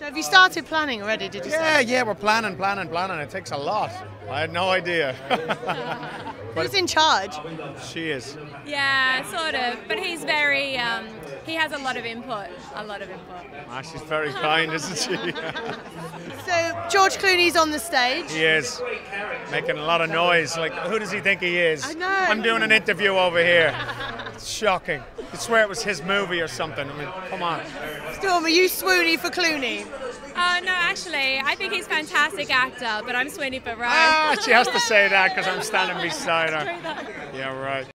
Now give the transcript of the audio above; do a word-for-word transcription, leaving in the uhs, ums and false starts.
So have you started planning already, did you Yeah, say? yeah, we're planning, planning, planning. It takes a lot. I had no idea. Who's in charge? She is. Yeah, sort of. But he's very, um, he has a lot of input. A lot of input. Ah, she's very kind, isn't she? So George Clooney's on the stage. He is. Making a lot of noise. Like, who does he think he is? I know. I'm doing an interview over here. It's shocking. I swear it was his movie or something. I mean, come on. Storm, are you swoony for Clooney? Uh, no, actually, I think he's a fantastic actor, but I'm Sweeney for Ryan. Ah, she has to say that because I'm standing beside her. Yeah, right.